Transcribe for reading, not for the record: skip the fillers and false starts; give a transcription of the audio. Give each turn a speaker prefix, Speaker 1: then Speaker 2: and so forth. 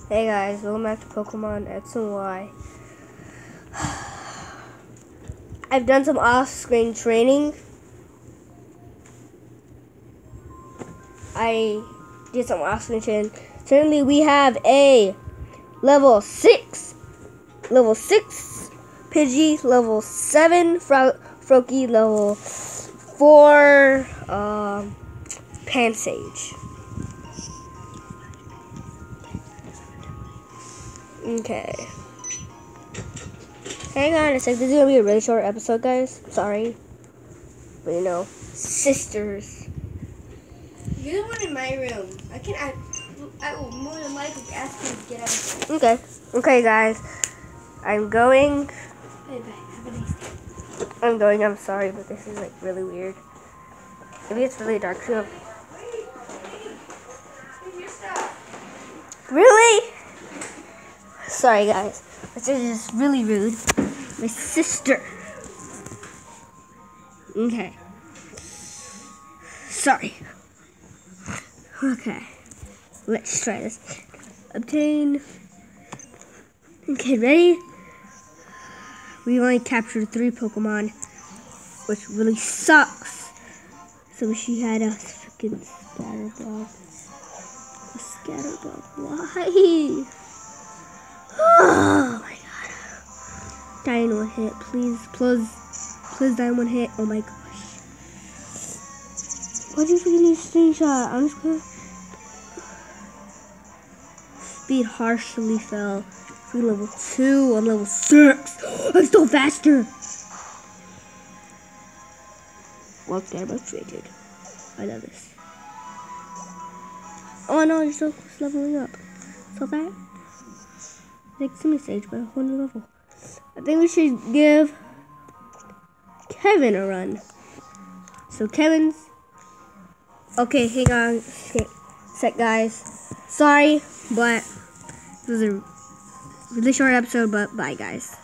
Speaker 1: Hey guys, welcome back to Pokemon X and Y. I've done some off-screen training. I did some off-screen training. Currently we have a level 6 Pidgey, level 7 Froakie, level 4 Pansage. Okay. Hang on a sec. This is gonna be a really short episode, guys. Sorry. But you know, sisters.
Speaker 2: You're the one in my room. I will more than likely ask you to get out.
Speaker 1: Okay. Okay, guys. I'm going.
Speaker 2: Bye bye. Have a nice day.
Speaker 1: I'm going. I'm sorry, but this is like really weird. Maybe it's really dark too. Really? Sorry, guys. This is just really rude. My sister. Okay. Sorry. Okay. Let's try this. Obtain. Okay, ready? We only captured 3 Pokemon, which really sucks. So she had a freaking Scatterbug. A Scatterbug. Why? Oh my god. Die in 1 hit. Please die in 1 hit. Oh my gosh. Why'd you freaking use screenshot? I'm just gonna. Speed harshly fell. Free level 2. I'm level 6. I'm still faster. Well, Scatterbug traded. I love this. Oh no, you're so close leveling up. So that. Like Simi Stage, but a whole new level. I think we should give Kevin a run. So Kevin's. Okay, hang on. Sec, guys. Sorry, but this is a really short episode, but bye, guys.